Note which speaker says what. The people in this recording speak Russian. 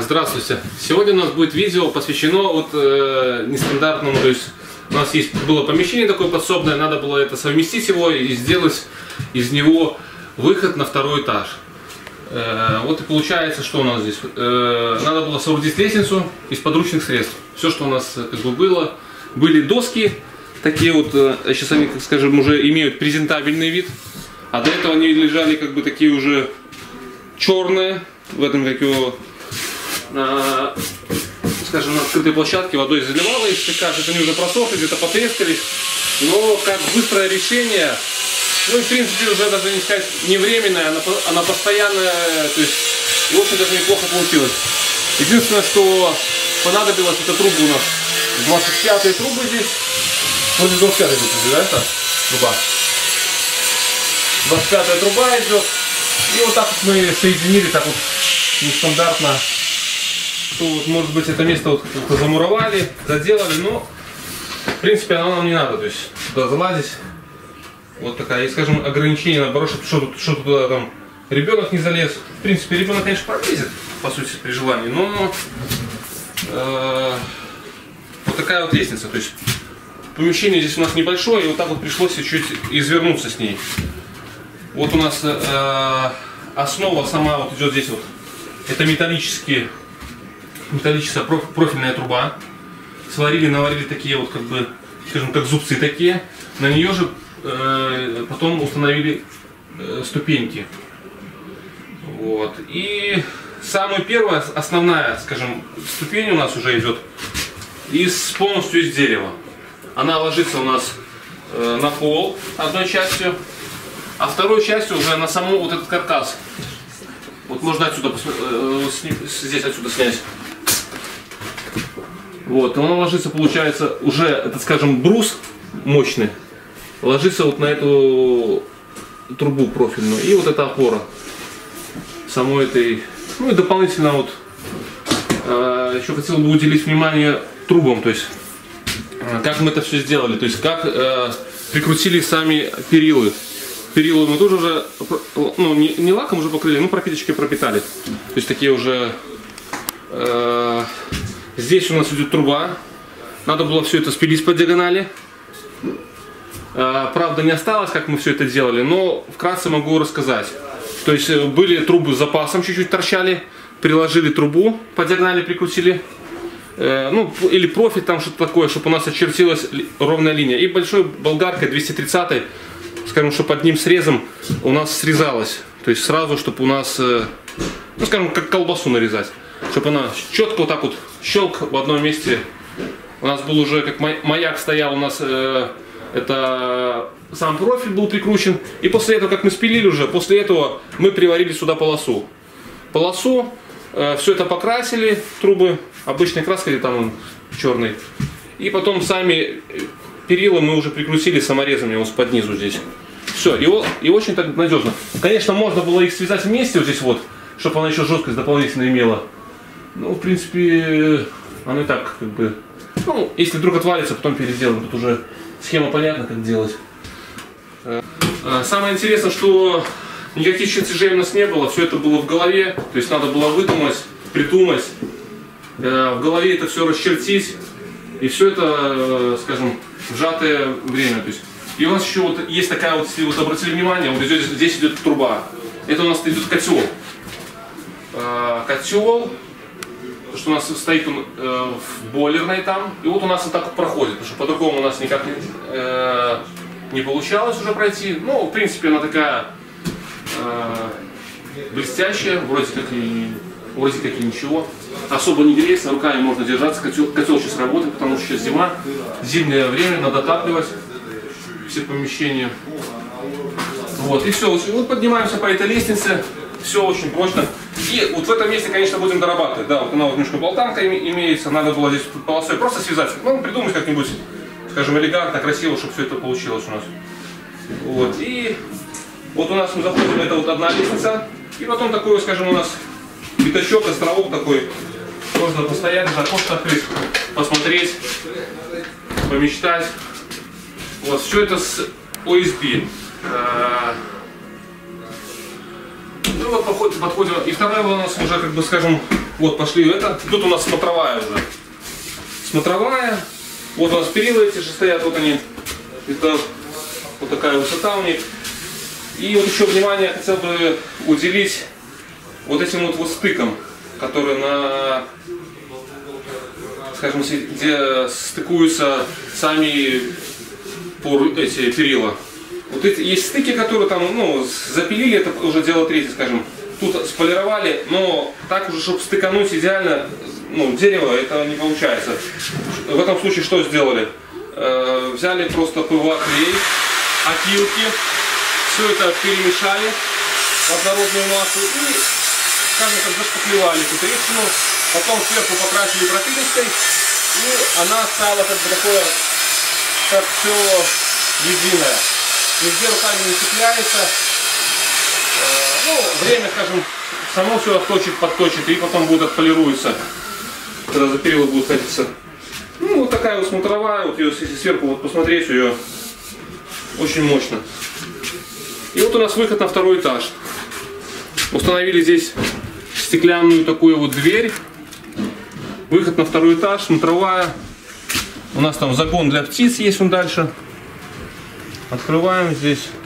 Speaker 1: Здравствуйте! Сегодня у нас будет видео посвящено нестандартному, то есть у нас было помещение такое подсобное, надо было это совместить его и сделать из него выход на второй этаж. Вот и получается, что у нас здесь. Надо было соорудить лестницу из подручных средств. Все, что у нас было. Были доски, такие вот, сейчас они, скажем, уже имеют презентабельный вид, а до этого они лежали такие уже черные, в этом скажем, на открытой площадке водой заливало их, кажется, они уже просохли, где-то потрескались, но как быстрое решение, ну и в принципе уже даже не сказать не временное, она постоянная, то есть и очень даже неплохо получилось. Единственное, что понадобилось, это трубы у нас 25-е трубы здесь, вроде 25-я будет, да, это труба? 25-я труба идет, и вот так вот мы соединили, так вот нестандартно, что вот, может быть, это место вот как-то замуровали, заделали, но в принципе оно нам не надо, то есть туда залазить. Вот такая, и, скажем, ограничение, наоборот, что туда там ребенок не залез. В принципе, ребенок, конечно, пролезет, по сути, при желании, но вот такая вот лестница, то есть помещение здесь у нас небольшое, и вот так вот пришлось чуть извернуться с ней. Вот у нас основа сама вот идет здесь вот, это металлическая профильная труба. Сварили, наварили такие вот, как бы, скажем так, зубцы такие. На нее же потом установили ступеньки. Вот. И самая первая, основная, скажем, ступень у нас уже идет полностью из дерева. Она ложится у нас на пол одной частью, а второй частью уже на саму вот этот каркас. Вот можно отсюда, здесь отсюда снять. Вот, он ложится, получается, уже, это, скажем, брус мощный, ложится вот на эту трубу профильную. И вот эта опора самой этой, ну и дополнительно вот, еще хотел бы уделить внимание трубам, то есть, как мы это все сделали, то есть, как прикрутили сами перилы. Перилы мы тоже уже, ну, не лаком уже покрыли, но пропиточкой пропитали. То есть такие уже... Здесь у нас идет труба. Надо было все это спилить по диагонали. Правда, не осталось, как мы все это делали, но вкратце могу рассказать. То есть были трубы с запасом, чуть-чуть торчали. Приложили трубу, по диагонали прикрутили. Ну, или профиль там, что-то такое, чтобы у нас очертилась ровная линия. И большой болгаркой 230-й, скажем, чтобы одним срезом у нас срезалось. То есть сразу, чтобы у нас, ну, скажем, как колбасу нарезать. Чтобы она четко вот так вот щелк в одном месте. У нас был уже, как маяк стоял, у нас это сам профиль был прикручен. И после этого, как мы спилили уже, после этого мы приварили сюда полосу. Все это покрасили, трубы обычной краской, там он черный. И потом сами перила мы уже прикрутили саморезами вот под низу здесь. Все, и очень так надежно. Конечно, можно было их связать вместе вот здесь вот, чтобы она еще жесткость дополнительно имела. Ну, в принципе, оно и так, как бы, ну, если вдруг отвалится, потом переделаем. Тут уже схема понятна, как делать. Самое интересное, что никаких чертежей у нас не было, все это было в голове, то есть надо было выдумать, придумать, в голове это все расчертить, и все это, скажем, в сжатое время. То есть, и у нас еще вот есть такая вот, если вот обратили внимание, вот здесь идет труба, это у нас идет котел. Котел, что у нас стоит он в бойлерной там, и вот у нас вот так вот проходит, потому что по-другому у нас никак не получалось уже пройти. Ну, в принципе, она такая блестящая, вроде как и ничего. Особо не греется, руками можно держаться, котел сейчас работает, потому что сейчас зима, зимнее время, надо отапливать все помещения. Вот, и все, вот поднимаемся по этой лестнице. Все очень прочно. И вот в этом месте, конечно, будем дорабатывать. Да, вот она вот немножко болтанка имеется, надо было здесь полосой просто связать. Ну, придумать как-нибудь, скажем, элегантно, красиво, чтобы все это получилось у нас. Вот, и вот у нас мы заходим, это вот одна лестница. И потом такой, скажем, у нас пятачок, островок такой. Можно постоять, за окошко открыть, посмотреть, помечтать. Вот, все это с OSB. Ну вот подходим. И вторая у нас уже, как бы, скажем, Вот пошли это. Тут у нас смотровая уже. Смотровая. Вот у нас перила эти же стоят, вот они. Это вот такая высота у них. И вот еще внимание хотел бы уделить вот этим вот стыкам, которые на, скажем, где стыкуются сами эти перила. Вот эти есть стыки, которые там, ну, запилили, это уже дело третье, скажем. Тут сполировали, но так уже, чтобы стыкануть идеально, ну, дерево, это не получается. В этом случае что сделали? Взяли просто ПВА-клей, опилки, все это перемешали в однородную массу и, скажем так, зашпаклевали эту трещину, потом сверху покрасили пропилистой, и она стала как бы такое, как все единое. Нигде руками не цепляется. Ну, время, скажем, само все отточит, подточит, и потом будет отполируется, когда за перила будут ходиться. Ну, вот такая вот смотровая, вот ее, если сверху вот посмотреть, ее очень мощно. И вот у нас выход на второй этаж. Установили здесь стеклянную такую вот дверь. Выход на второй этаж, смотровая. У нас там загон для птиц есть, он дальше. Открываем здесь.